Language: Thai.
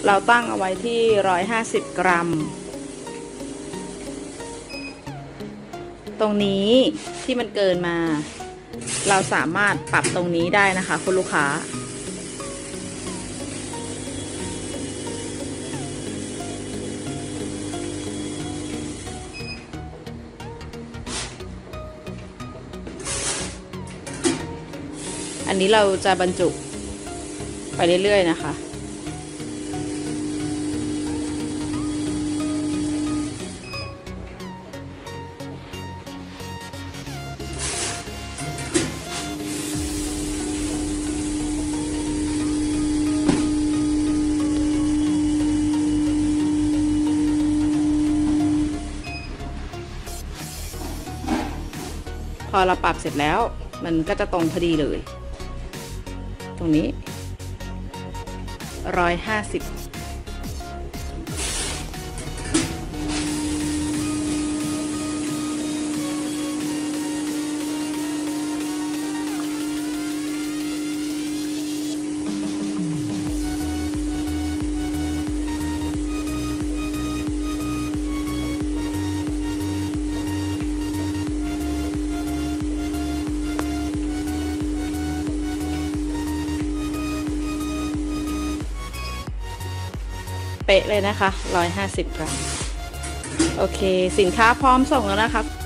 เราตั้งเอาไว้ที่150 กรัมตรงนี้ที่มันเกินมาเราสามารถปรับตรงนี้ได้นะคะคุณลูกค้าอันนี้เราจะบรรจุไปเรื่อยๆนะคะพอเราปรับเสร็จแล้วมันก็จะตรงพอดีเลยตรงนี้150เป๊ะเลยนะคะ150 กรัมโอเคสินค้าพร้อมส่งแล้วนะคะ